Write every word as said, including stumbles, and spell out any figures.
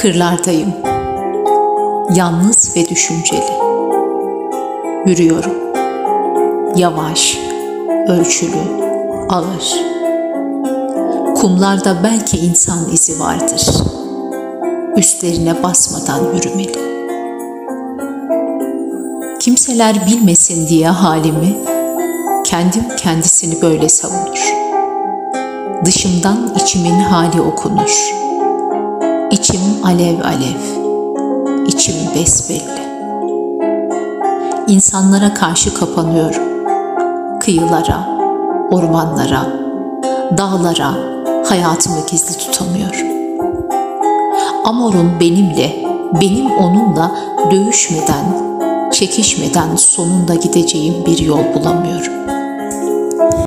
Kırlardayım, yalnız ve düşünceli. Yürüyorum, yavaş, ölçülü, ağır. Kumlarda belki insan izi vardır. Üstlerine basmadan yürümeli. Kimseler bilmesin diye halimi, kendim kendisini böyle savunur. Dışımdan içimin hali okunur. İçim alev alev, içim besbelli. İnsanlara karşı kapanıyorum. Kıyılara, ormanlara, dağlara hayatımı gizli tutamıyorum. Amor'un benimle, benim onunla dövüşmeden, çekişmeden sonunda gideceğim bir yol bulamıyorum.